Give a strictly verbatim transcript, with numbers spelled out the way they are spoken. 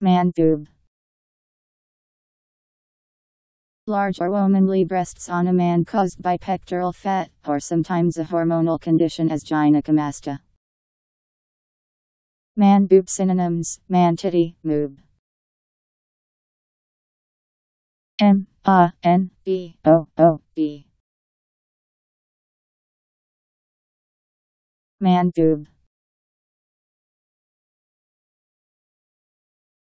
Man boob. Large or womanly breasts on a man caused by pectoral fat, or sometimes a hormonal condition as gynecomastia. Man boob. Synonyms: man titty, moob. M A N B O O B. Man boob.